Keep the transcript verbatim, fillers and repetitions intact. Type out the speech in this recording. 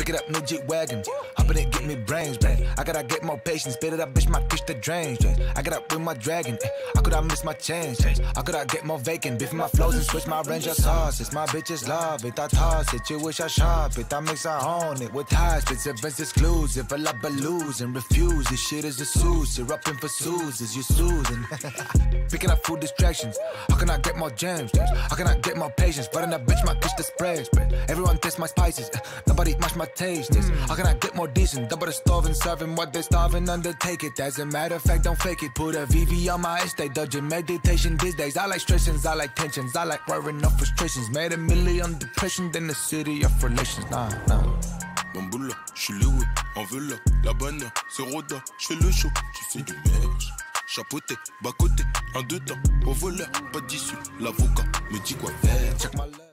it up, new G-Wagon. Hop in it, get me brains, man. I gotta get more patience, spit it up, bitch, my fish the drains. I got up with my dragon, how could I miss my chance? How could I get more vacant, beef my flows and switch my range of sauces. My bitches love it, I toss it, you wish I shop it. I mix, I own it with high spits, events exclusive. I love but lose and refuse, this shit is a suit. You're up in pursuits, is you soothing. Picking up food distractions, how can I get more gems? How can I get more patience? But in a bitch, my fish the spreads, everyone tastes my spices, nobody match my taste. How can I get more decent? Double the stove and serving what they starving, undertake it. As a matter of fact, don't fake it. Put a V V on my estate, dodging meditation these days. I like stressings, I like tensions, I like worrying off frustrations. Made a million depression, then the city of relations. Nah, nah. Bamboula, j'suis Louis, en veux là, la bonne, c'est Roda, j'fais le show, j'ai fait du merch. Chapeauté, bas côté, en deux temps, au voleur, pas d'issue. L'avocat me dit quoi faire. Check my